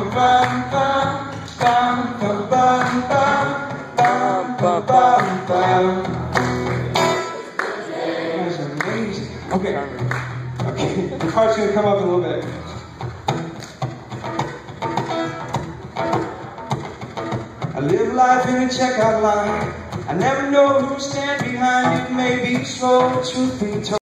That's amazing. Okay. The part's gonna come up a little bit. I live life in a checkout line. I never know who'll stand behind it. Maybe slow, truth be told.